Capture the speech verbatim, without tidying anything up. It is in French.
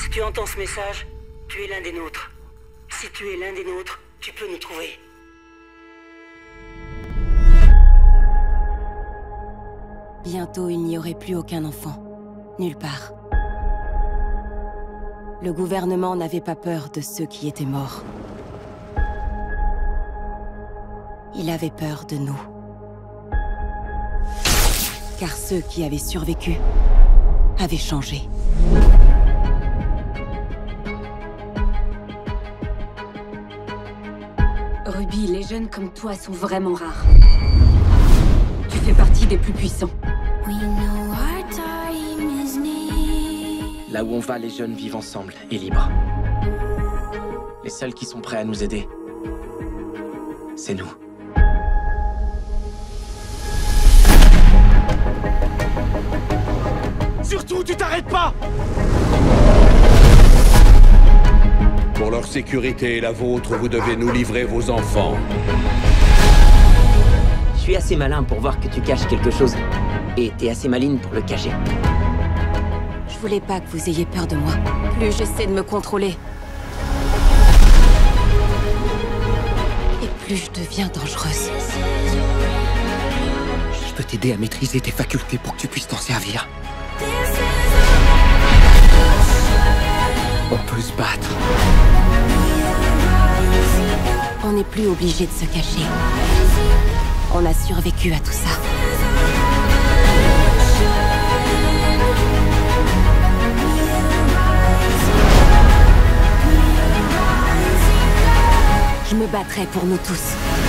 Tu entends ce message? Tu es l'un des nôtres. Si tu es l'un des nôtres, tu peux nous trouver. Bientôt, il n'y aurait plus aucun enfant. Nulle part. Le gouvernement n'avait pas peur de ceux qui étaient morts. Il avait peur de nous. Car ceux qui avaient survécu avaient changé. Ruby, les jeunes comme toi sont vraiment rares. Tu fais partie des plus puissants. Là où on va, les jeunes vivent ensemble et libres. Les seuls qui sont prêts à nous aider, c'est nous. Surtout, tu t'arrêtes pas! Pour leur sécurité et la vôtre, vous devez nous livrer vos enfants. Je suis assez malin pour voir que tu caches quelque chose. Et t'es assez maline pour le cacher. Je voulais pas que vous ayez peur de moi. Plus j'essaie de me contrôler, et plus je deviens dangereuse. Je peux t'aider à maîtriser tes facultés pour que tu puisses t'en servir. On peut se battre. On n'est plus obligé de se cacher. On a survécu à tout ça. Je me battrai pour nous tous.